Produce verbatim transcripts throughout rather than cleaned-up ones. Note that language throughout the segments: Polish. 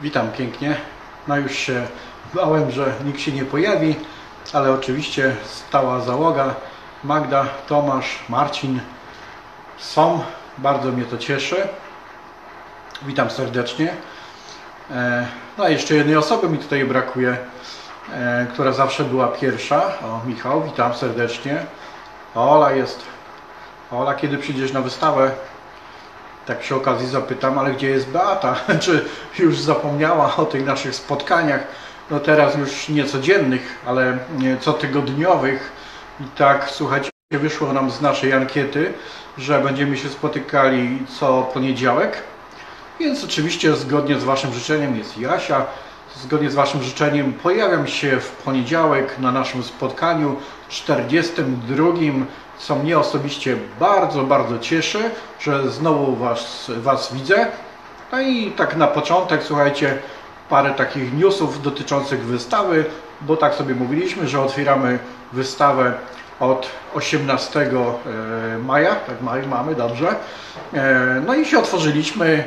Witam pięknie. No już się bałem, że nikt się nie pojawi, ale oczywiście stała załoga. Magda, Tomasz, Marcin są. Bardzo mnie to cieszy. Witam serdecznie. No i jeszcze jednej osoby mi tutaj brakuje, która zawsze była pierwsza. O, Michał, witam serdecznie. Ola jest. Ola, kiedy przyjdziesz na wystawę? Tak przy okazji zapytam, ale gdzie jest Beata? Czy już zapomniała o tych naszych spotkaniach? No teraz już nie codziennych, ale cotygodniowych. I tak, słuchajcie, wyszło nam z naszej ankiety, że będziemy się spotykali co poniedziałek. Więc oczywiście zgodnie z Waszym życzeniem jest Jasia. Zgodnie z Waszym życzeniem pojawiam się w poniedziałek na naszym spotkaniu czterdziestym drugim, co mnie osobiście bardzo, bardzo cieszy, że znowu was, was widzę. No i tak na początek, słuchajcie, parę takich newsów dotyczących wystawy, bo tak sobie mówiliśmy, że otwieramy wystawę od osiemnastego maja, tak maj mamy, dobrze. No i się otworzyliśmy.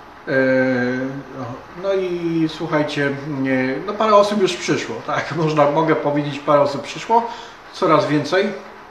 No i słuchajcie, no parę osób już przyszło, tak, można, mogę powiedzieć, parę osób przyszło, coraz więcej.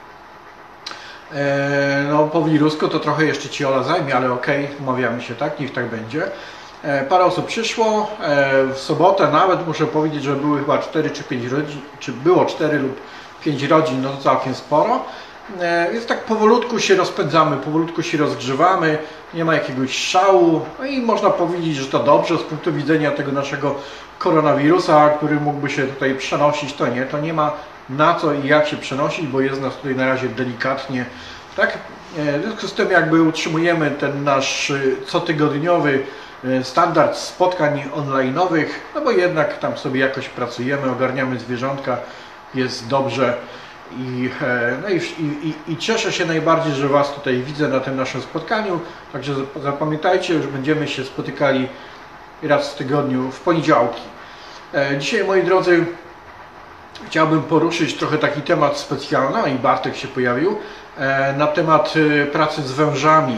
No po wirusku to trochę jeszcze Ci Ola zajmie, ale okej, okay, umawiamy się, tak, niech tak będzie. Parę osób przyszło, w sobotę nawet muszę powiedzieć, że były chyba cztery czy pięć rodzin, czy było cztery lub pięć rodzin, no to całkiem sporo. Więc tak powolutku się rozpędzamy, powolutku się rozgrzewamy, nie ma jakiegoś szału, no i można powiedzieć, że to dobrze z punktu widzenia tego naszego koronawirusa, który mógłby się tutaj przenosić, to nie, to nie ma na co i jak się przenosić, bo jest nas tutaj na razie delikatnie, tak? W związku z tym jakby utrzymujemy ten nasz cotygodniowy standard spotkań online'owych, no bo jednak tam sobie jakoś pracujemy, ogarniamy zwierzątka, jest dobrze. I, no i, i, i cieszę się najbardziej, że Was tutaj widzę na tym naszym spotkaniu, także zapamiętajcie, już będziemy się spotykali raz w tygodniu w poniedziałki. Dzisiaj, moi drodzy, chciałbym poruszyć trochę taki temat specjalny, i Bartek się pojawił, na temat pracy z wężami.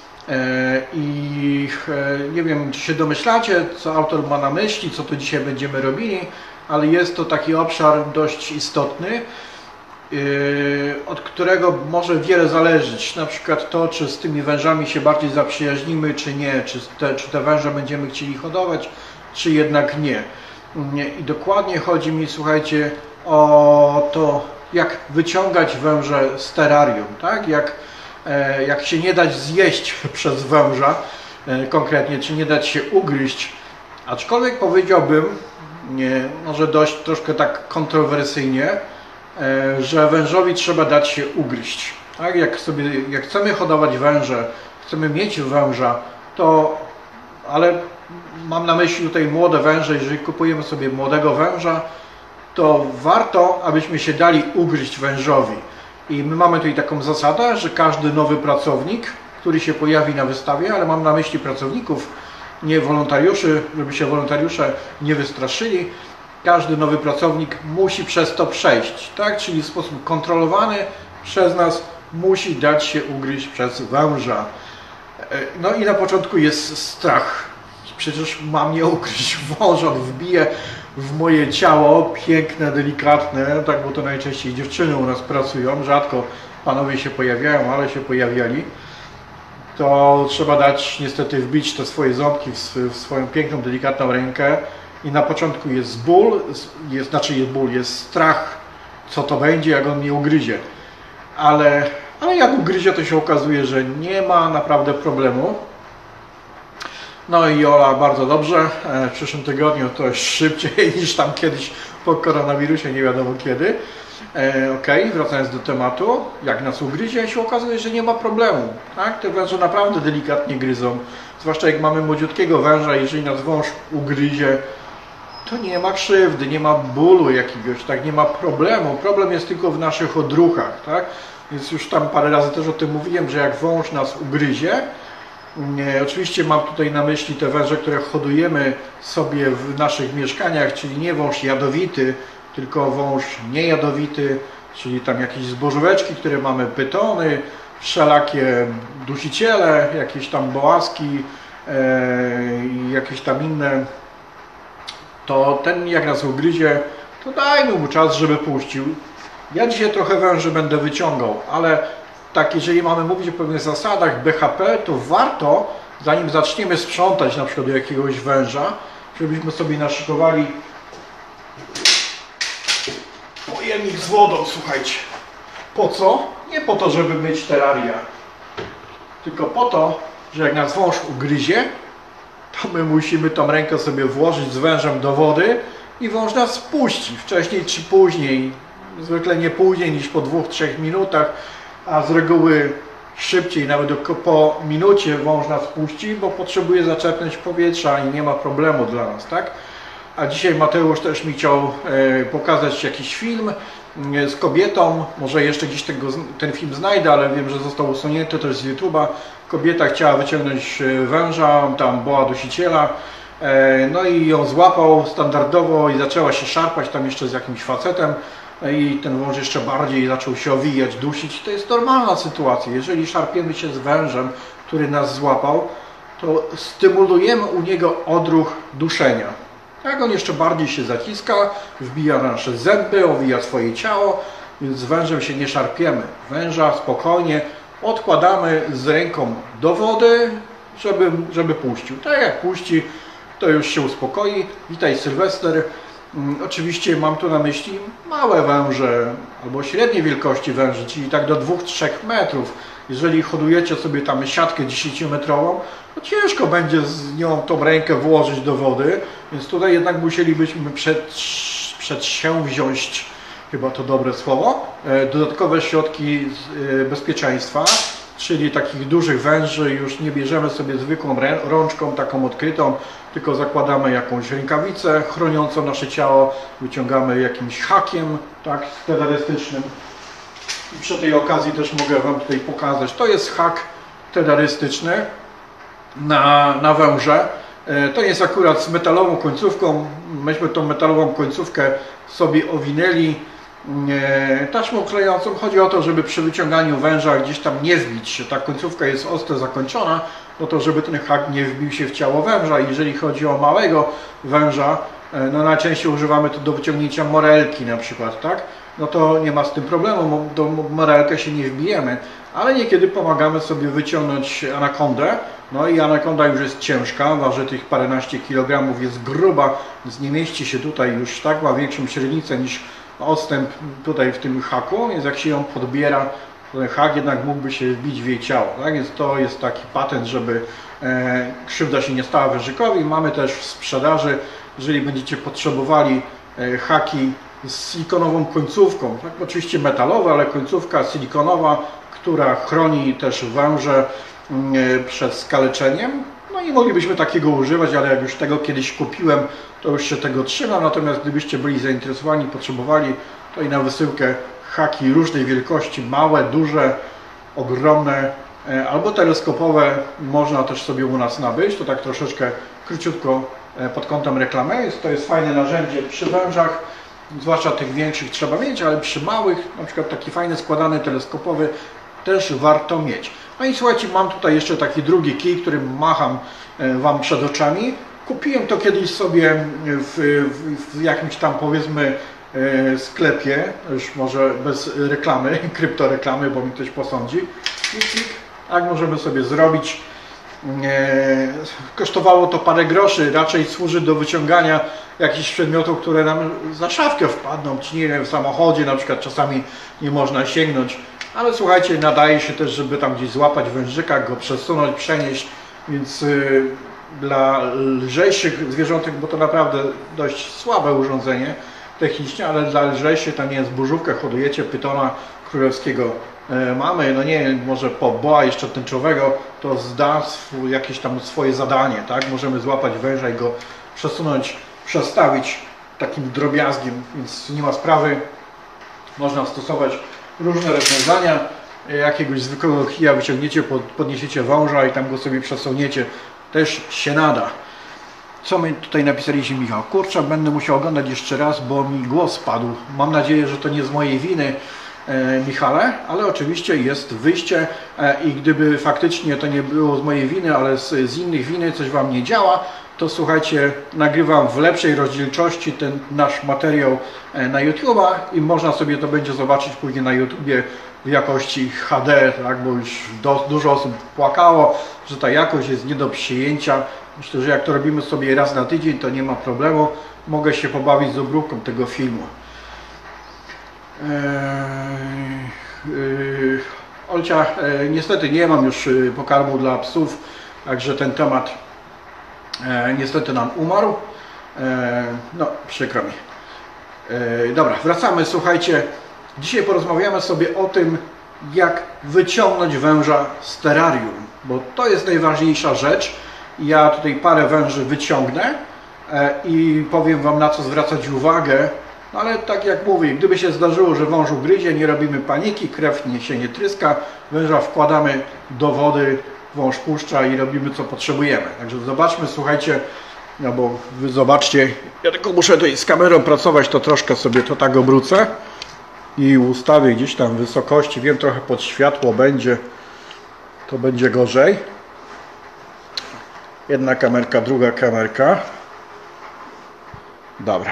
I nie wiem, czy się domyślacie, co autor ma na myśli, co tu dzisiaj będziemy robili, ale jest to taki obszar dość istotny, od którego może wiele zależeć, na przykład to, czy z tymi wężami się bardziej zaprzyjaźnimy, czy nie, czy te, czy te węże będziemy chcieli hodować, czy jednak nie. I dokładnie chodzi mi, słuchajcie, o to, jak wyciągać węże z terrarium, tak? Jak, jak się nie dać zjeść przez węża, konkretnie, czy nie dać się ugryźć, aczkolwiek powiedziałbym, nie, może dość troszkę tak kontrowersyjnie, że wężowi trzeba dać się ugryźć. Tak? Jak, sobie, jak chcemy hodować węże, chcemy mieć węża, to, ale mam na myśli tutaj młode węże, jeżeli kupujemy sobie młodego węża, to warto, abyśmy się dali ugryźć wężowi. I my mamy tutaj taką zasadę, że każdy nowy pracownik, który się pojawi na wystawie, ale mam na myśli pracowników, nie wolontariuszy, żeby się wolontariusze nie wystraszyli, każdy nowy pracownik musi przez to przejść, tak? Czyli w sposób kontrolowany przez nas musi dać się ugryźć przez węża. No i na początku jest strach. Przecież mam nie ugryźć wąż, on wbije w moje ciało, piękne, delikatne, tak, bo to najczęściej dziewczyny u nas pracują, rzadko panowie się pojawiają, ale się pojawiali. To trzeba dać, niestety wbić te swoje ząbki w, w swoją piękną, delikatną rękę. I na początku jest ból, jest, znaczy jest ból, jest strach, co to będzie, jak on mnie ugryzie. Ale, ale jak ugryzie, to się okazuje, że nie ma naprawdę problemu. No i Ola bardzo dobrze, w przyszłym tygodniu to jest szybciej niż tam kiedyś po koronawirusie, nie wiadomo kiedy. E, ok, wracając do tematu, jak nas ugryzie, się okazuje, że nie ma problemu. Tak? Te węże naprawdę delikatnie gryzą, zwłaszcza jak mamy młodziutkiego węża, jeżeli nas wąż ugryzie, to nie ma krzywdy, nie ma bólu jakiegoś, tak, nie ma problemu. Problem jest tylko w naszych odruchach, tak? Więc już tam parę razy też o tym mówiłem, że jak wąż nas ugryzie, nie, oczywiście mam tutaj na myśli te węże, które hodujemy sobie w naszych mieszkaniach, czyli nie wąż jadowity, tylko wąż niejadowity, czyli tam jakieś zbożóweczki, które mamy, pytony, wszelakie dusiciele, jakieś tam bołaski i e, jakieś tam inne to ten jak nas ugryzie, to dajmy mu czas, żeby puścił. Ja dzisiaj trochę węży będę wyciągał, ale tak, jeżeli mamy mówić o pewnych zasadach B H P, to warto, zanim zaczniemy sprzątać na przykład do jakiegoś węża, żebyśmy sobie naszykowali pojemnik z wodą, słuchajcie. Po co? Nie po to, żeby myć teraria, tylko po to, że jak nas wąż ugryzie, to my musimy tą rękę sobie włożyć z wężem do wody i wąż nas spuści, wcześniej czy później. Zwykle nie później niż po dwóch, trzech minutach, a z reguły szybciej, nawet po minucie wąż nas puści, bo potrzebuje zaczerpnąć powietrza i nie ma problemu dla nas, tak? A dzisiaj Mateusz też mi chciał e, pokazać jakiś film e, z kobietą, może jeszcze gdzieś tego, ten film znajdę, ale wiem, że został usunięty też z YouTube'a. Kobieta chciała wyciągnąć węża, tam boa dusiciela, e, no i ją złapał standardowo i zaczęła się szarpać tam jeszcze z jakimś facetem. I ten wąż jeszcze bardziej zaczął się owijać, dusić. To jest normalna sytuacja. Jeżeli szarpiemy się z wężem, który nas złapał, to stymulujemy u niego odruch duszenia. Tak, on jeszcze bardziej się zaciska, wbija nasze zęby, owija swoje ciało, więc z wężem się nie szarpiemy. Węża spokojnie odkładamy z ręką do wody, żeby, żeby puścił. Tak jak puści, to już się uspokoi. Witaj Sylwester. Oczywiście mam tu na myśli małe węże albo średniej wielkości węży, czyli tak do dwóch do trzech metrów. Jeżeli hodujecie sobie tam siatkę dziesięciometrową, to ciężko będzie z nią tą rękę włożyć do wody, więc tutaj jednak musielibyśmy przed, przedsięwziąć, chyba to dobre słowo, dodatkowe środki bezpieczeństwa, czyli takich dużych węży już nie bierzemy sobie zwykłą rączką, taką odkrytą, tylko zakładamy jakąś rękawicę chroniącą nasze ciało, wyciągamy jakimś hakiem, tak, terrorystycznym. I przy tej okazji też mogę Wam tutaj pokazać, to jest hak terrorystyczny na, na węże. To jest akurat z metalową końcówką, myśmy tą metalową końcówkę sobie owinęli taśmą klejącą. Chodzi o to, żeby przy wyciąganiu węża gdzieś tam nie wbić się. Ta końcówka jest ostro zakończona, po to, żeby ten hak nie wbił się w ciało węża. Jeżeli chodzi o małego węża, no najczęściej używamy to do wyciągnięcia morelki na przykład, tak? No to nie ma z tym problemu, do morelkę się nie wbijemy, ale niekiedy pomagamy sobie wyciągnąć anakondę. No i anakonda już jest ciężka, waży tych paręnaście kilogramów, jest gruba, więc nie mieści się tutaj już, tak? Ma większą średnicę niż odstęp tutaj w tym haku, więc jak się ją podbiera, to ten hak jednak mógłby się wbić w jej ciało, tak? Więc to jest taki patent, żeby e, krzywda się nie stała wężykowi. Mamy też w sprzedaży, jeżeli będziecie potrzebowali e, haki z silikonową końcówką, tak? Oczywiście metalowe, ale końcówka silikonowa, która chroni też węże e, przed skaleczeniem. No i moglibyśmy takiego używać, ale jak już tego kiedyś kupiłem, to już się tego trzymam. Natomiast gdybyście byli zainteresowani, potrzebowali, to i na wysyłkę haki różnej wielkości, małe, duże, ogromne albo teleskopowe można też sobie u nas nabyć. To tak troszeczkę króciutko pod kątem reklamy. Jest, to jest fajne narzędzie przy wężach, zwłaszcza tych większych trzeba mieć, ale przy małych, na przykład taki fajny składany teleskopowy też warto mieć. No i słuchajcie, mam tutaj jeszcze taki drugi kij, którym macham Wam przed oczami. Kupiłem to kiedyś sobie w, w, w jakimś tam, powiedzmy, sklepie, już może bez reklamy, kryptoreklamy, bo mi ktoś posądzi. Tak możemy sobie zrobić. Kosztowało to parę groszy, raczej służy do wyciągania jakichś przedmiotów, które nam za szafkę wpadną, czy nie wiem, w samochodzie na przykład czasami nie można sięgnąć. Ale słuchajcie, nadaje się też, żeby tam gdzieś złapać wężyka, go przesunąć, przenieść, więc yy, dla lżejszych zwierzątek, bo to naprawdę dość słabe urządzenie technicznie, ale dla lżejszych, tam nie jest burzówkę, hodujecie pytona królewskiego yy, mamy, no nie wiem, może po boa jeszcze tęczowego, to zda swój, jakieś tam swoje zadanie, tak? Możemy złapać węża i go przesunąć, przestawić takim drobiazgiem, więc nie ma sprawy, można stosować różne rozwiązania, jakiegoś zwykłego kija wyciągniecie, podniesiecie wąża i tam go sobie przesuniecie, też się nada. Co my tutaj napisaliśmy, Michał? Kurczę, będę musiał oglądać jeszcze raz, bo mi głos spadł. Mam nadzieję, że to nie z mojej winy. Michale, ale oczywiście jest wyjście i gdyby faktycznie to nie było z mojej winy, ale z, z innych winy coś Wam nie działa, to słuchajcie, nagrywam w lepszej rozdzielczości ten nasz materiał na YouTube'a i można sobie to będzie zobaczyć później na YouTubie w jakości H D, tak, bo już do, dużo osób płakało, że ta jakość jest nie do przyjęcia. Myślę, że jak to robimy sobie raz na tydzień, to nie ma problemu. Mogę się pobawić z obróbką tego filmu. Eee, yy, Olcia, e, niestety nie mam już pokarmu dla psów, także ten temat e, niestety nam umarł. E, no, przykro mi. E, dobra, wracamy, słuchajcie. Dzisiaj porozmawiamy sobie o tym, jak wyciągnąć węża z terrarium, bo to jest najważniejsza rzecz. Ja tutaj parę węży wyciągnę e, i powiem Wam, na co zwracać uwagę. No ale tak jak mówię, gdyby się zdarzyło, że wąż ugryzie, nie robimy paniki, krew nie się nie tryska, węża wkładamy do wody, wąż puszcza i robimy co potrzebujemy. Także zobaczmy, słuchajcie, no bo Wy zobaczcie, ja tylko muszę tutaj z kamerą pracować, to troszkę sobie to tak obrócę i ustawię gdzieś tam wysokości, wiem, trochę pod światło będzie, to będzie gorzej. Jedna kamerka, druga kamerka. Dobra.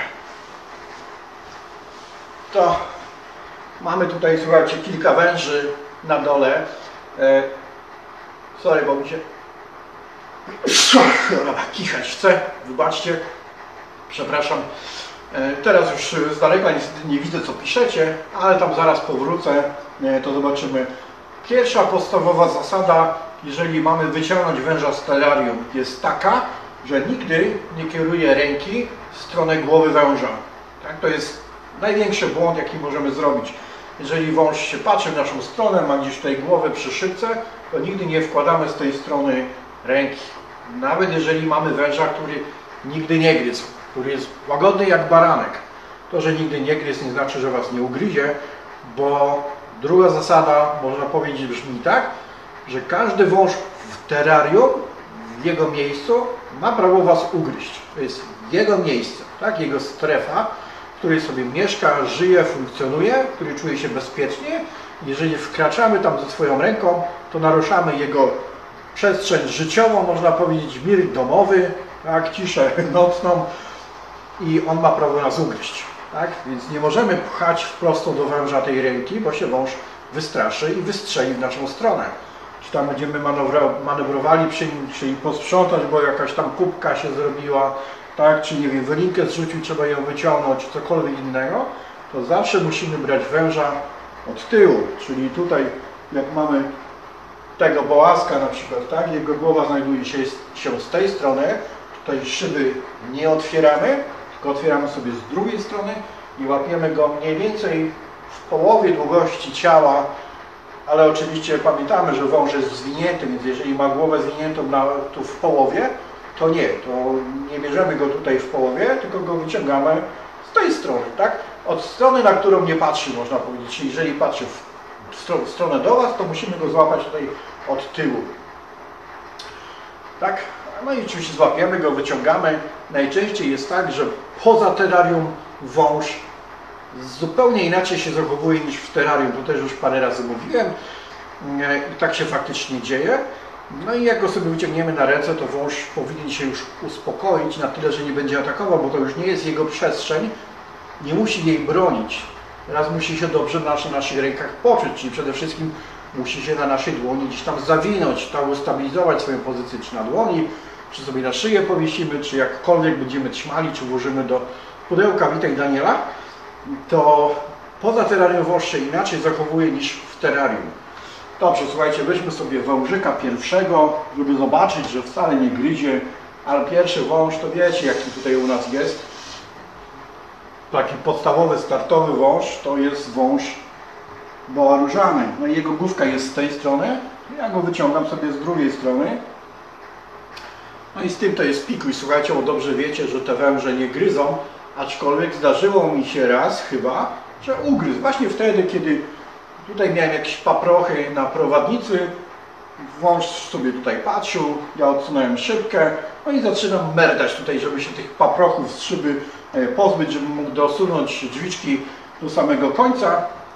To mamy tutaj, słuchajcie, kilka węży na dole. E, sorry, bo mi się kichać chce, wybaczcie, przepraszam. E, teraz już z daleka niestety nie widzę, co piszecie, ale tam zaraz powrócę, e, to zobaczymy. Pierwsza podstawowa zasada, jeżeli mamy wyciągnąć węża z terrarium, jest taka, że nigdy nie kieruję ręki w stronę głowy węża. Tak? To jest największy błąd, jaki możemy zrobić. Jeżeli wąż się patrzy w naszą stronę, ma gdzieś tutaj głowę przy szybce, to nigdy nie wkładamy z tej strony ręki. Nawet jeżeli mamy węża, który nigdy nie gryzł, który jest łagodny jak baranek. To, że nigdy nie gryzł, nie znaczy, że Was nie ugryzie, bo druga zasada, można powiedzieć, brzmi tak, że każdy wąż w terrarium, w jego miejscu, ma prawo Was ugryźć. To jest jego miejsce, tak? Jego strefa, w której sobie mieszka, żyje, funkcjonuje, w której czuje się bezpiecznie. Jeżeli wkraczamy tam ze swoją ręką, to naruszamy jego przestrzeń życiową, można powiedzieć mir domowy, tak? Ciszę nocną i on ma prawo nas ugryźć. Tak? Więc nie możemy pchać wprost do węża tej ręki, bo się wąż wystraszy i wystrzeli w naszą stronę. Czy tam będziemy manewrowali przy nim, czyli posprzątać, bo jakaś tam kubka się zrobiła, tak, czy nie wiem, wylinkę zrzucił, trzeba ją wyciągnąć, czy cokolwiek innego, to zawsze musimy brać węża od tyłu, czyli tutaj jak mamy tego bołaska na przykład, tak, jego głowa znajduje się, się z tej strony, tutaj szyby nie otwieramy, tylko otwieramy sobie z drugiej strony i łapiemy go mniej więcej w połowie długości ciała, ale oczywiście pamiętamy, że wąż jest zwinięty, więc jeżeli ma głowę zwiniętą na, tu w połowie, to nie, to nie bierzemy go tutaj w połowie, tylko go wyciągamy z tej strony, tak? Od strony, na którą nie patrzy, można powiedzieć. Czyli jeżeli patrzy w, stro, w stronę do Was, to musimy go złapać tutaj od tyłu. Tak? No i oczywiście złapiemy go, wyciągamy. Najczęściej jest tak, że poza terrarium wąż zupełnie inaczej się zachowuje niż w terrarium. To też już parę razy mówiłem i tak się faktycznie dzieje. No i jak go sobie wyciągniemy na ręce, to wąż powinien się już uspokoić na tyle, że nie będzie atakował, bo to już nie jest jego przestrzeń, nie musi jej bronić. Raz musi się dobrze na naszych rękach poczuć, czyli przede wszystkim musi się na naszej dłoni gdzieś tam zawinąć, tam ustabilizować swoją pozycję, czy na dłoni, czy sobie na szyję powiesimy, czy jakkolwiek będziemy trzymali, czy włożymy do pudełka. Witaj, Daniela. To poza terrarium wąż się inaczej zachowuje niż w terrarium. Dobrze, słuchajcie, weźmy sobie wężyka pierwszego, żeby zobaczyć, że wcale nie gryzie, ale pierwszy wąż, to wiecie, jaki tutaj u nas jest. Taki podstawowy, startowy wąż, to jest wąż boa różany. No i jego główka jest z tej strony, ja go wyciągam sobie z drugiej strony. No i z tym to jest pikuj. Słuchajcie, bo dobrze wiecie, że te węże nie gryzą, aczkolwiek zdarzyło mi się raz chyba, że ugryzł. Właśnie wtedy, kiedy tutaj miałem jakieś paprochy na prowadnicy, wąż sobie tutaj patrzył, ja odsunąłem szybkę, no i zaczynam merdać tutaj, żeby się tych paprochów z szyby pozbyć, żebym mógł dosunąć drzwiczki do samego końca.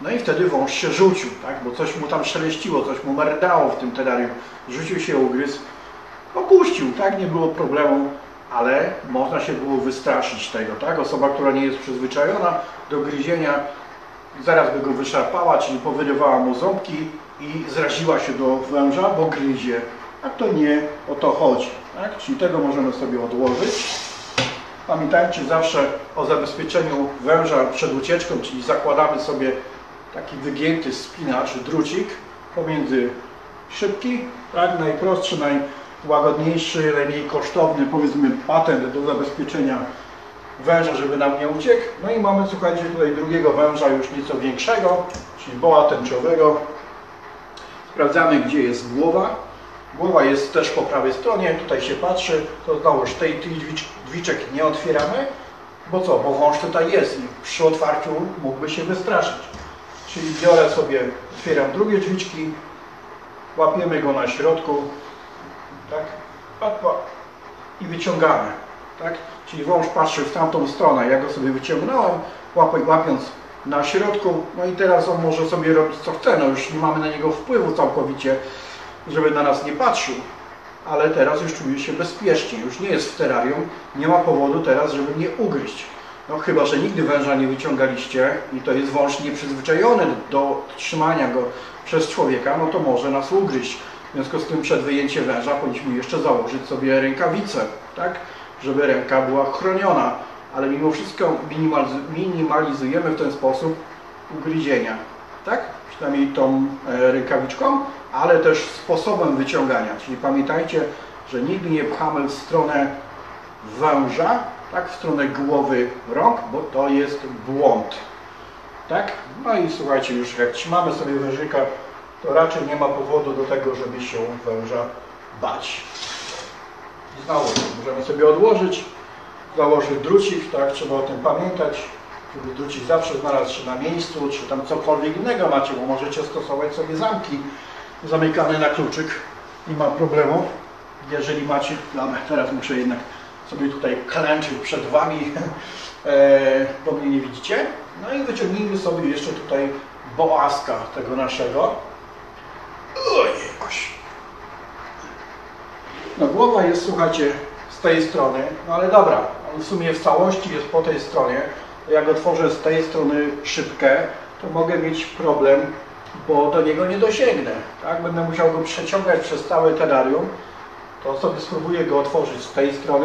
No i wtedy wąż się rzucił, tak? Bo coś mu tam szeleściło, coś mu merdało w tym terrarium. Rzucił się, ugryzł, opuścił, tak? Nie było problemu, ale można się było wystraszyć tego, tak? Osoba, która nie jest przyzwyczajona do gryzienia, zaraz by go wyszarpała, czyli powyrywała mu ząbki i zraziła się do węża, bo gryzie. A to nie o to chodzi, tak? Czyli tego możemy sobie odłożyć. Pamiętajcie zawsze o zabezpieczeniu węża przed ucieczką, czyli zakładamy sobie taki wygięty spinacz, drucik pomiędzy szybki, tak? Najprostszy, najłagodniejszy, najmniej kosztowny, powiedzmy, patent do zabezpieczenia węża, żeby nam nie uciekł. No i mamy, słuchajcie, tutaj drugiego węża, już nieco większego, czyli boa tęczowego. Sprawdzamy, gdzie jest głowa. Głowa jest też po prawej stronie, tutaj się patrzy, to znowuż tej, tych drzwiczek nie otwieramy, bo co, bo wąż tutaj jest i przy otwarciu mógłby się wystraszyć. Czyli biorę sobie, otwieram drugie drzwiczki, łapiemy go na środku, tak, i wyciągamy, tak, czyli wąż patrzy w tamtą stronę, ja go sobie wyciągnąłem, łapiąc na środku, no i teraz on może sobie robić co chce, no już nie mamy na niego wpływu całkowicie, żeby na nas nie patrzył, ale teraz już czuje się bezpiecznie, już nie jest w terrarium, nie ma powodu teraz, żeby mnie ugryźć. No chyba że nigdy węża nie wyciągaliście i to jest wąż nieprzyzwyczajony do trzymania go przez człowieka, no to może nas ugryźć. W związku z tym przed wyjęciem węża powinniśmy jeszcze założyć sobie rękawice, tak, żeby ręka była chroniona, ale mimo wszystko minimalizujemy w ten sposób ugryzienia, tak, przynajmniej tą rękawiczką, ale też sposobem wyciągania, czyli pamiętajcie, że nigdy nie pchamy w stronę węża, tak, w stronę głowy rąk, bo to jest błąd, tak? No i słuchajcie, już jak trzymamy sobie wężyka, to raczej nie ma powodu do tego, żeby się węża bać. I znowu możemy sobie odłożyć, założyć drucik, tak, trzeba o tym pamiętać, żeby drucik zawsze znalazł się na miejscu, czy tam cokolwiek innego macie, bo możecie stosować sobie zamki zamykane na kluczyk, nie ma problemu, jeżeli macie. Dobra, teraz muszę jednak sobie tutaj klęczyć przed Wami, e, bo mnie nie widzicie. No i wyciągnijmy sobie jeszcze tutaj boaska tego naszego. Ojejkuś. No głowa jest, słuchajcie, z tej strony, no ale dobra, on w sumie w całości jest po tej stronie. Jak otworzę z tej strony szybkę, to mogę mieć problem, bo do niego nie dosięgnę. Tak? Będę musiał go przeciągać przez całe terrarium. To sobie spróbuję go otworzyć z tej strony.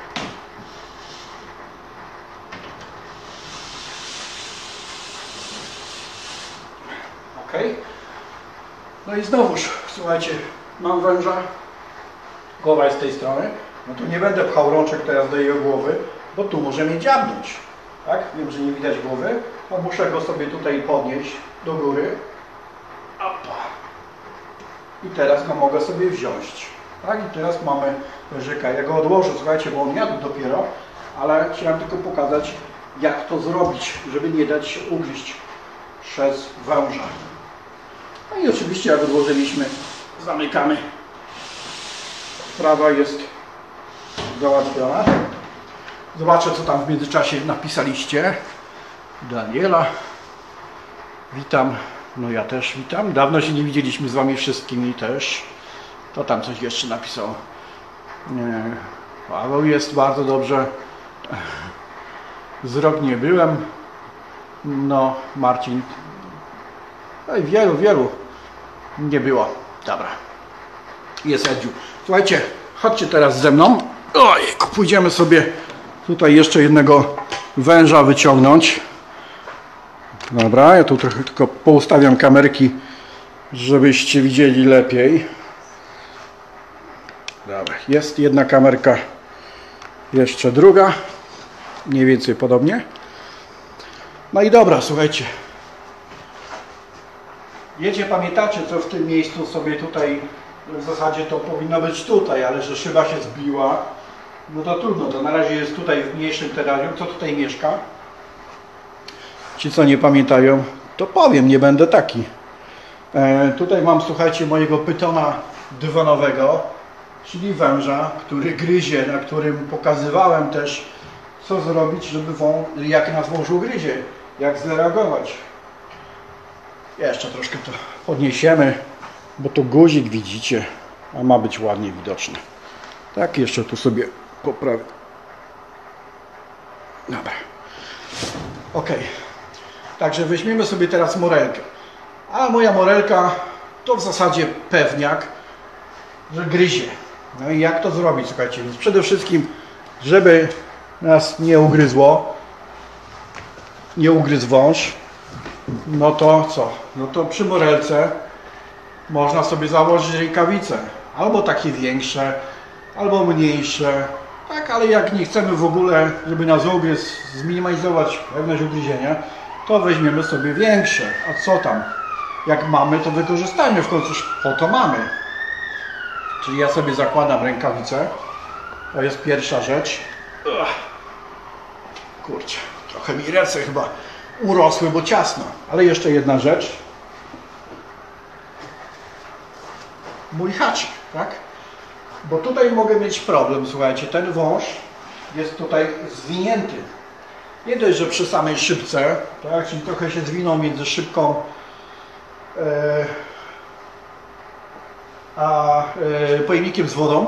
Ok. No i znowuż, słuchajcie, mam węża, głowa jest z tej strony, no to nie będę pchał rączek teraz do jego głowy, bo tu może mnie dziabnąć. Tak? Wiem, że nie widać głowy, to muszę go sobie tutaj podnieść do góry. Opa. I teraz go mogę sobie wziąć. Tak? I teraz mamy wężyka. Ja go odłożę, słuchajcie, bo on jadł dopiero, ale chciałem tylko pokazać, jak to zrobić, żeby nie dać się ugryźć przez węża. No i oczywiście, jak odłożyliśmy, zamykamy. Sprawa jest załatwiona. Zobaczę, co tam w międzyczasie napisaliście. Daniela. Witam. No ja też witam. Dawno się nie widzieliśmy z Wami wszystkimi też. To tam coś jeszcze napisał. Nie. Paweł jest bardzo dobrze. Z rok nie byłem. No, Marcin. No i wielu, wielu nie było. Dobra. Jest Edziu. Słuchajcie, chodźcie teraz ze mną. Oj, pójdziemy sobie tutaj jeszcze jednego węża wyciągnąć. Dobra, ja tu trochę tylko poustawiam kamerki, żebyście widzieli lepiej. Dobra, jest jedna kamerka, jeszcze druga, mniej więcej podobnie. No i dobra, słuchajcie. Wiecie, pamiętacie, co w tym miejscu sobie tutaj, w zasadzie to powinno być tutaj, ale że szyba się zbiła, no to trudno, to na razie jest tutaj w mniejszym terrarium. Co tutaj mieszka? Ci, co nie pamiętają, to powiem, nie będę taki. E, tutaj mam, słuchajcie, mojego pytona dywanowego, czyli węża, który gryzie, na którym pokazywałem też, co zrobić, żeby wąż, jak nas wąż ugryzie, jak zareagować. Jeszcze troszkę to podniesiemy, bo to guzik widzicie, a ma być ładnie widoczny. Tak, jeszcze tu sobie poprawię. Dobra. Ok. Także weźmiemy sobie teraz morelkę. A moja morelka to w zasadzie pewniak, że gryzie. No i jak to zrobić, słuchajcie? Więc przede wszystkim, żeby nas nie ugryzło, nie ugryzł wąż, no to co? No to przy morelce można sobie założyć rękawice. Albo takie większe, albo mniejsze. Tak, ale jak nie chcemy w ogóle, żeby nas ugryzł, zminimalizować pewność ugryzienia, to weźmiemy sobie większe. A co tam? Jak mamy, to wykorzystajmy, w końcu po to mamy. Czyli ja sobie zakładam rękawice. To jest pierwsza rzecz. Ugh. Kurczę, trochę mi ręce chyba urosły, bo ciasno. Ale jeszcze jedna rzecz. Mój haczyk, tak? Bo tutaj mogę mieć problem, słuchajcie, ten wąż jest tutaj zwinięty. Nie dość, że przy samej szybce, tak? Czyli trochę się zwinął między szybką e, a e, pojemnikiem z wodą,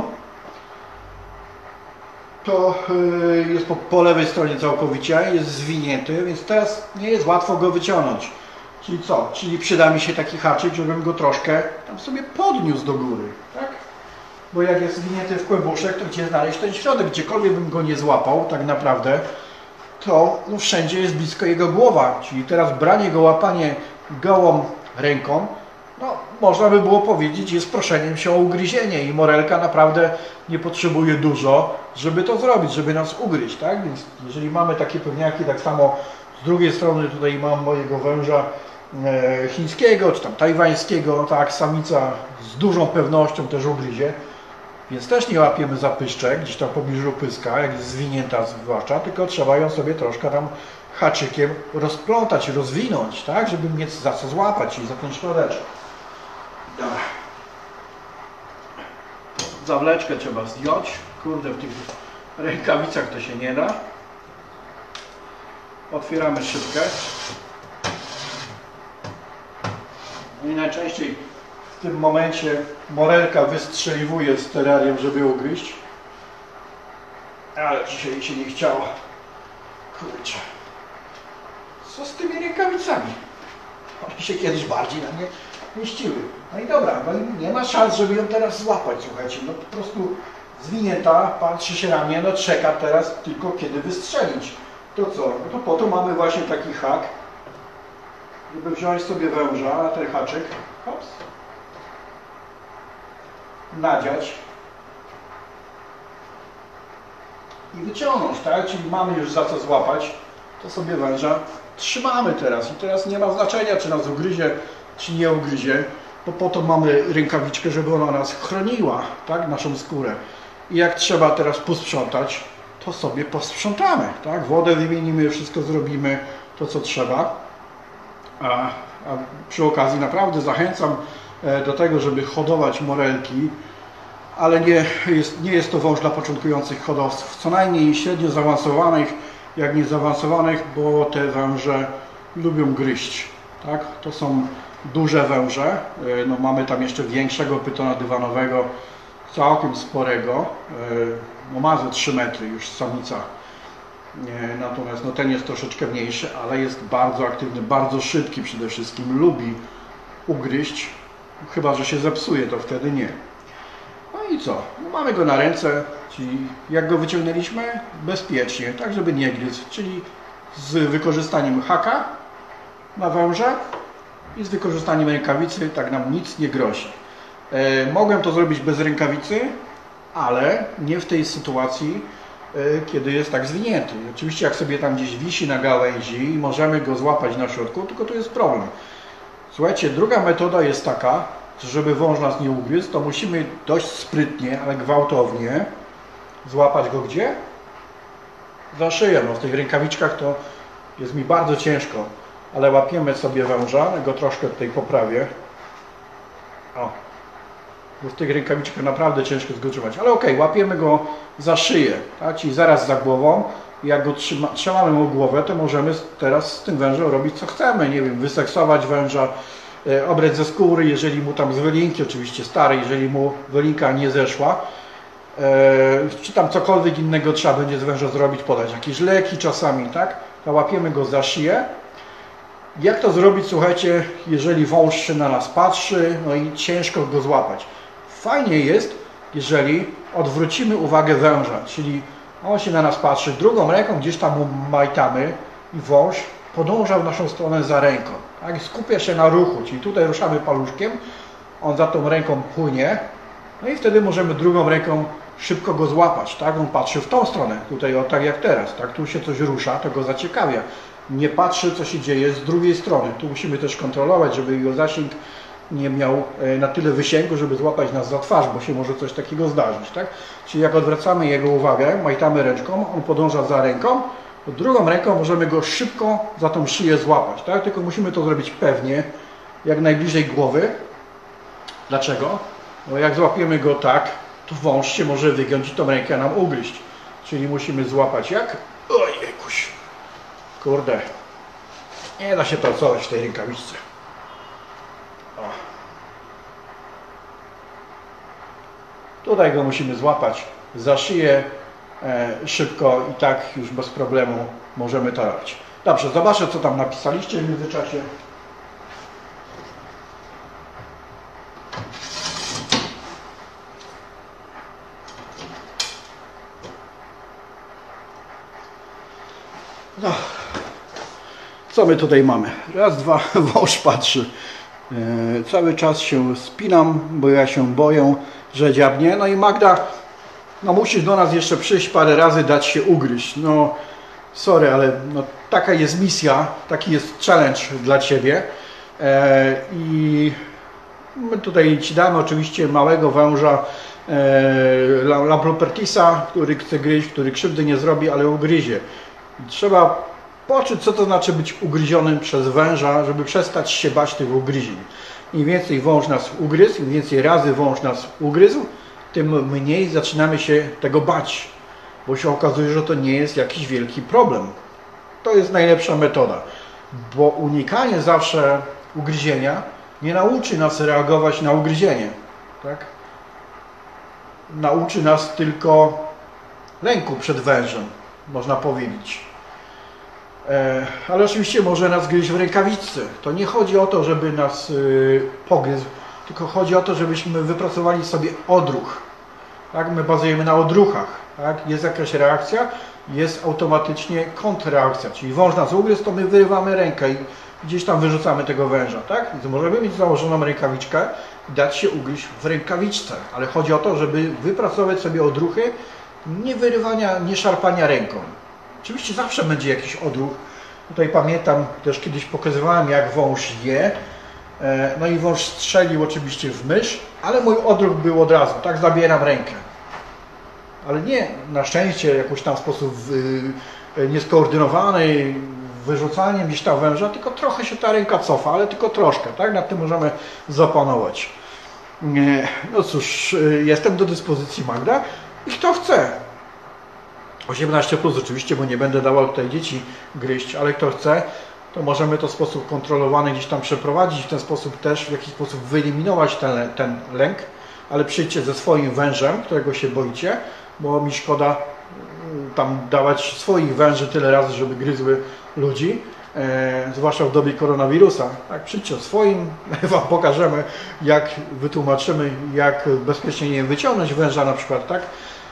to e, jest po, po lewej stronie całkowicie, jest zwinięty, więc teraz nie jest łatwo go wyciągnąć. Czyli co? Czyli przyda mi się taki haczyk, żebym go troszkę tam sobie podniósł do góry, tak? Bo jak jest zwinięty w kłębuszek, to gdzie znaleźć ten środek? Gdziekolwiek bym go nie złapał, tak naprawdę, to no, wszędzie jest blisko jego głowa. Czyli teraz branie go, łapanie gołą ręką, no można by było powiedzieć, jest proszeniem się o ugryzienie i morelka naprawdę nie potrzebuje dużo, żeby to zrobić, żeby nas ugryźć, tak? Więc jeżeli mamy takie pewniaki, tak samo z drugiej strony tutaj mam mojego węża e, chińskiego, czy tam tajwańskiego, tak, samica z dużą pewnością też ugryzie. Więc też nie łapiemy za pyszczek, gdzieś tam w pobliżu pyska, jak jest zwinięta zwłaszcza, tylko trzeba ją sobie troszkę tam haczykiem rozplątać, rozwinąć, tak, żeby mieć za co złapać i za ten środeczek. Dobra. Zawleczkę trzeba zdjąć. Kurde, w tych rękawicach to się nie da. Otwieramy szybkę. I najczęściej w tym momencie morelka wystrzeliwuje z terrarium, żeby ugryźć. Ale dzisiaj się nie chciało. Kurczę. Co z tymi rękawicami? One się kiedyś bardziej na mnie mieściły. No i dobra, no i nie ma szans, żeby ją teraz złapać, słuchajcie. No po prostu zwinięta, patrzy się na mnie, no czeka teraz tylko kiedy wystrzelić. To co? No to po to mamy właśnie taki hak, żeby wziąć sobie węża na ten haczyk. Hops. Nadziać i wyciągnąć, tak? Czyli mamy już za co złapać, to sobie węża trzymamy teraz i teraz nie ma znaczenia, czy nas ugryzie, czy nie ugryzie, bo po to mamy rękawiczkę, żeby ona nas chroniła, tak? Naszą skórę. I jak trzeba teraz posprzątać, to sobie posprzątamy, tak? Wodę wymienimy, wszystko zrobimy, to co trzeba. A, a przy okazji naprawdę zachęcam do tego, żeby hodować morelki, ale nie jest, nie jest to wąż dla początkujących hodowców, co najmniej średnio zaawansowanych, jak nie zaawansowanych, bo te węże lubią gryźć, tak? To są duże węże, no mamy tam jeszcze większego pytona dywanowego, całkiem sporego, no ma ze trzy metry już samica, natomiast no ten jest troszeczkę mniejszy, ale jest bardzo aktywny, bardzo szybki przede wszystkim, lubi ugryźć, chyba że się zepsuje, to wtedy nie. No i co? No mamy go na ręce, czyli jak go wyciągnęliśmy? Bezpiecznie, tak żeby nie gryzł, czyli z wykorzystaniem haka na węża i z wykorzystaniem rękawicy, tak nam nic nie grozi. E, mogłem to zrobić bez rękawicy, ale nie w tej sytuacji, e, kiedy jest tak zwinięty. Oczywiście jak sobie tam gdzieś wisi na gałęzi i możemy go złapać na środku, tylko to jest problem. Słuchajcie, druga metoda jest taka, żeby wąż nas nie ugryzł, to musimy dość sprytnie, ale gwałtownie złapać go gdzie? Za szyję. No, w tych rękawiczkach to jest mi bardzo ciężko, ale łapiemy sobie węża, go troszkę tutaj poprawię. O, bo w tych rękawiczkach naprawdę ciężko zgoczywać, ale ok, łapiemy go za szyję, tak? Czyli zaraz za głową Jak go trzyma, trzymamy mu głowę, to możemy teraz z tym wężem robić co chcemy. Nie wiem, wyseksować węża, e, obrać ze skóry, jeżeli mu tam z wylinki, oczywiście starej, jeżeli mu wylinka nie zeszła. E, czy tam cokolwiek innego trzeba będzie z węża zrobić, podać jakieś leki czasami, tak? To łapiemy go za szyję. Jak to zrobić, słuchajcie, jeżeli wąż się na nas patrzy, no i ciężko go złapać? Fajnie jest, jeżeli odwrócimy uwagę węża, czyli on się na nas patrzy, drugą ręką gdzieś tam mu majtamy i wąż podąża w naszą stronę za ręką. Tak? Skupia się na ruchu, czyli tutaj ruszamy paluszkiem, on za tą ręką płynie, no i wtedy możemy drugą ręką szybko go złapać. Tak? On patrzy w tą stronę, tutaj o tak jak teraz, tak? Tu się coś rusza, to go zaciekawia. Nie patrzy, co się dzieje z drugiej strony. Tu musimy też kontrolować, żeby jego zasięg nie miał na tyle wysięgu, żeby złapać nas za twarz, bo się może coś takiego zdarzyć. Tak? Czyli jak odwracamy jego uwagę, majtamy ręczką, on podąża za ręką, to drugą ręką możemy go szybko za tą szyję złapać. Tak? Tylko musimy to zrobić pewnie, jak najbliżej głowy. Dlaczego? Bo jak złapiemy go tak, to wąż się może wygiąć i tą rękę nam ugryźć. Czyli musimy złapać jak? Ojejkuś. Kurde. Nie da się to pracować w tej rękawiczce. O. Tutaj go musimy złapać za szyję e, szybko i tak już bez problemu możemy to robić. Dobrze, zobaczę, co tam napisaliście w międzyczasie. No. Co my tutaj mamy? Raz, dwa, wąż patrzy. E, cały czas się spinam, bo ja się boję, że dziabnie. No i Magda, no musisz do nas jeszcze przyjść parę razy, dać się ugryźć. No, sorry, ale no, taka jest misja, taki jest challenge dla Ciebie. E, I my tutaj Ci damy oczywiście małego węża, e, Lamplopertisa, który chce gryźć, który krzywdy nie zrobi, ale ugryzie. I trzeba poczuć, co to znaczy być ugryzionym przez węża, żeby przestać się bać tych ugryzień. Im więcej wąż nas ugryzł, im więcej razy wąż nas ugryzł, tym mniej zaczynamy się tego bać, bo się okazuje, że to nie jest jakiś wielki problem. To jest najlepsza metoda, bo unikanie zawsze ugryzienia nie nauczy nas reagować na ugryzienie. Tak? Nauczy nas tylko lęku przed wężem, można powiedzieć. Ale oczywiście może nas gryźć w rękawiczce. To nie chodzi o to, żeby nas pogryzł, tylko chodzi o to, żebyśmy wypracowali sobie odruch. Tak? My bazujemy na odruchach. Tak? Jest jakaś reakcja, jest automatycznie kontrreakcja. Czyli wąż nas ugryzł, to my wyrywamy rękę i gdzieś tam wyrzucamy tego węża. Tak? Więc możemy mieć założoną rękawiczkę i dać się ugryźć w rękawiczce. Ale chodzi o to, żeby wypracować sobie odruchy, nie wyrywania, nie szarpania ręką. Oczywiście zawsze będzie jakiś odruch. Tutaj pamiętam, też kiedyś pokazywałem, jak wąż je. No i wąż strzelił oczywiście w mysz, ale mój odruch był od razu, tak, zabieram rękę. Ale nie na szczęście jakoś tam w sposób nieskoordynowany, wyrzucaniem gdzieś tam węża, tylko trochę się ta ręka cofa, ale tylko troszkę, tak, nad tym możemy zapanować. No cóż, jestem do dyspozycji, Magda, i kto chce. osiemnaście plus oczywiście, bo nie będę dawał tutaj dzieci gryźć, ale kto chce, to możemy to w sposób kontrolowany gdzieś tam przeprowadzić, w ten sposób też w jakiś sposób wyeliminować ten, ten lęk, ale przyjdźcie ze swoim wężem, którego się boicie, bo mi szkoda tam dawać swoich węży tyle razy, żeby gryzły ludzi, e, zwłaszcza w dobie koronawirusa. Tak, przyjdźcie swoim, Wam pokażemy, jak wytłumaczymy, jak bezpiecznie nie wyciągnąć węża na przykład, tak?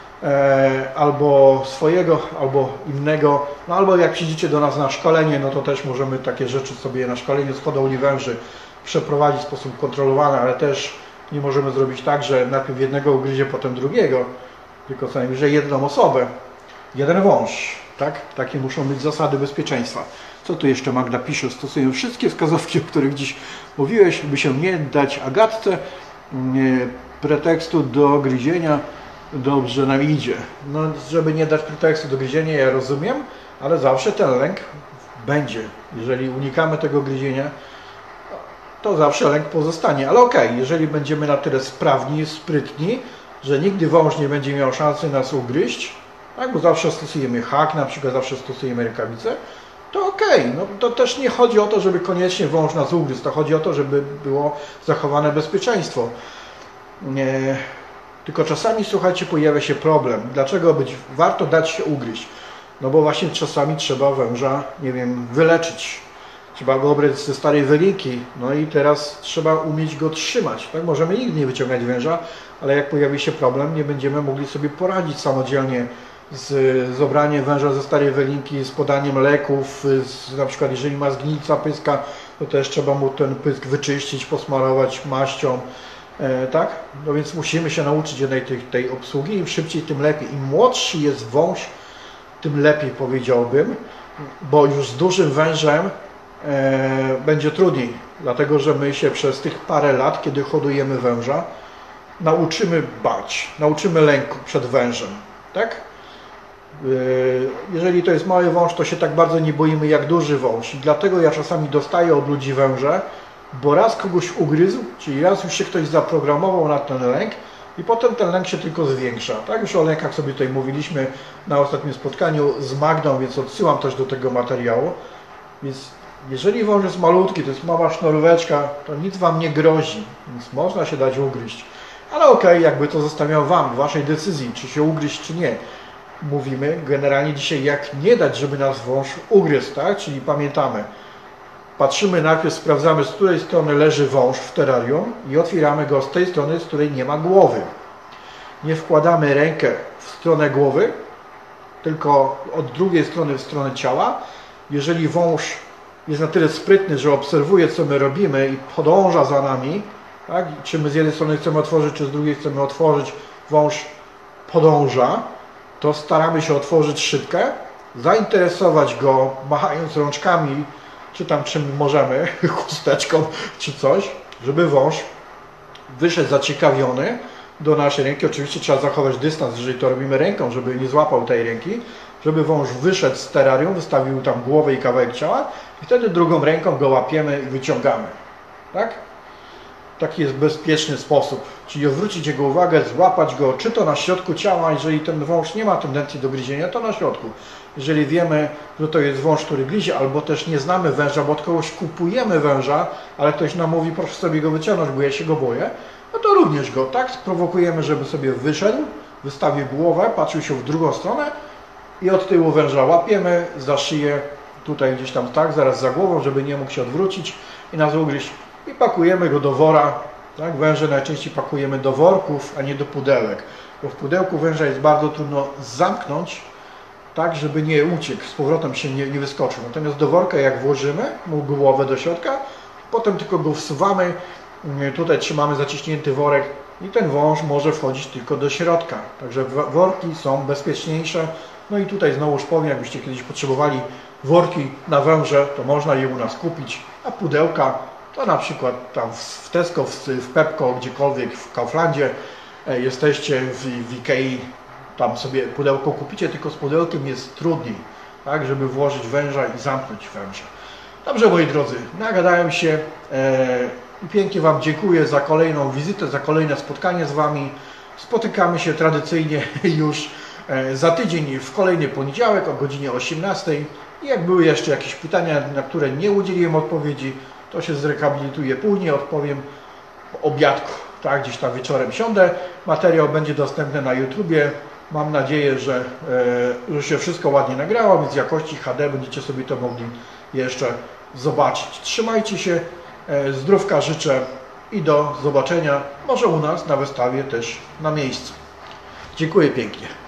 Albo swojego, albo innego, no albo jak przyjdziecie do nas na szkolenie, no to też możemy takie rzeczy sobie na szkoleniu z hodowli węży przeprowadzić w sposób kontrolowany, ale też nie możemy zrobić tak, że najpierw jednego ugryzie, potem drugiego, tylko co najwyżej jedną osobę, jeden wąż, tak? Takie muszą być zasady bezpieczeństwa. Co tu jeszcze Magda pisze? Stosuję wszystkie wskazówki, o których dziś mówiłeś, by się nie dać Agatce pretekstu do gryzienia. Dobrze nam idzie. No, żeby nie dać pretekstu do gryzienia, ja rozumiem, ale zawsze ten lęk będzie. Jeżeli unikamy tego gryzienia, to zawsze lęk pozostanie. Ale okej, okay, jeżeli będziemy na tyle sprawni, sprytni, że nigdy wąż nie będzie miał szansy nas ugryźć, tak? Bo zawsze stosujemy hak, na przykład zawsze stosujemy rękawice, to okej, okay. No to też nie chodzi o to, żeby koniecznie wąż nas ugryzł, to chodzi o to, żeby było zachowane bezpieczeństwo. Nie. Tylko czasami, słuchajcie, pojawia się problem. Dlaczego być, warto dać się ugryźć? No bo właśnie czasami trzeba węża, nie wiem, wyleczyć. Trzeba go obrać ze starej wylinki, no i teraz trzeba umieć go trzymać. Tak? Możemy nigdy nie wyciągać węża, ale jak pojawi się problem, nie będziemy mogli sobie poradzić samodzielnie z, z obraniem węża ze starej wylinki, z podaniem leków, z, na przykład jeżeli ma zgnica pyska, to też trzeba mu ten pysk wyczyścić, posmarować maścią. E, tak? No więc musimy się nauczyć jednej tej, tej obsługi. Im szybciej, tym lepiej. Im młodszy jest wąż, tym lepiej, powiedziałbym, bo już z dużym wężem e, będzie trudniej, dlatego że my się przez tych parę lat, kiedy hodujemy węża, nauczymy bać, nauczymy lęku przed wężem, tak? E, jeżeli to jest mały wąż, to się tak bardzo nie boimy jak duży wąż i dlatego ja czasami dostaję od ludzi węże, bo raz kogoś ugryzł, czyli raz już się ktoś zaprogramował na ten lęk i potem ten lęk się tylko zwiększa. Tak, już o lękach sobie tutaj mówiliśmy na ostatnim spotkaniu z Magdą, więc odsyłam też do tego materiału. Więc jeżeli wąż jest malutki, to jest mała sznuróweczka, to nic Wam nie grozi, więc można się dać ugryźć. Ale okej, okay, jakby to zostawiam Wam, Waszej decyzji, czy się ugryźć, czy nie. Mówimy generalnie dzisiaj, jak nie dać, żeby nas wąż ugryzł, tak? Czyli pamiętamy, patrzymy najpierw, sprawdzamy, z której strony leży wąż w terrarium i otwieramy go z tej strony, z której nie ma głowy. Nie wkładamy rękę w stronę głowy, tylko od drugiej strony w stronę ciała. Jeżeli wąż jest na tyle sprytny, że obserwuje, co my robimy i podąża za nami, tak? Czy my z jednej strony chcemy otworzyć, czy z drugiej chcemy otworzyć, wąż podąża, to staramy się otworzyć szybkę, zainteresować go machając rączkami, czy tam czym możemy, chusteczką, czy coś, żeby wąż wyszedł zaciekawiony do naszej ręki. Oczywiście trzeba zachować dystans, jeżeli to robimy ręką, żeby nie złapał tej ręki, żeby wąż wyszedł z terrarium, wystawił tam głowę i kawałek ciała i wtedy drugą ręką go łapiemy i wyciągamy. Tak? Taki jest bezpieczny sposób, czyli odwrócić jego uwagę, złapać go, czy to na środku ciała, jeżeli ten wąż nie ma tendencji do gryzienia, to na środku. Jeżeli wiemy, że to jest wąż, który gryzie, albo też nie znamy węża, bo od kogoś kupujemy węża, ale ktoś nam mówi, proszę sobie go wyciągnąć, bo ja się go boję, no to również go, tak, sprowokujemy, żeby sobie wyszedł, wystawił głowę, patrzył się w drugą stronę i od tyłu węża łapiemy za szyję, tutaj gdzieś tam tak, zaraz za głową, żeby nie mógł się odwrócić i nas ugryźć. I pakujemy go do wora, tak? Węże najczęściej pakujemy do worków, a nie do pudełek, bo w pudełku węża jest bardzo trudno zamknąć, tak, żeby nie uciekł, z powrotem się nie, nie wyskoczył. Natomiast do worka jak włożymy mu głowę do środka, potem tylko go wsuwamy, tutaj trzymamy zaciśnięty worek i ten wąż może wchodzić tylko do środka. Także worki są bezpieczniejsze. No i tutaj znowuż powiem, jakbyście kiedyś potrzebowali worki na węże, to można je u nas kupić, a pudełka to na przykład tam w Tesco, w Pepco, gdziekolwiek, w Kauflandzie jesteście, w, w Ikei, tam sobie pudełko kupicie, tylko z pudełkiem jest trudniej, tak, żeby włożyć węża i zamknąć węża. Dobrze, moi drodzy, nagadałem się i e, pięknie Wam dziękuję za kolejną wizytę, za kolejne spotkanie z Wami. Spotykamy się tradycyjnie już e, za tydzień w kolejny poniedziałek o godzinie osiemnastej. I jak były jeszcze jakieś pytania, na które nie udzieliłem odpowiedzi, to się zrekabilituję później, odpowiem po obiadku, tak, gdzieś tam wieczorem siądę. Materiał będzie dostępny na YouTubie. Mam nadzieję, że, e, że się wszystko ładnie nagrało, więc jakości H D będziecie sobie to mogli jeszcze zobaczyć. Trzymajcie się, e, zdrówka życzę i do zobaczenia, może u nas na wystawie też na miejscu. Dziękuję pięknie.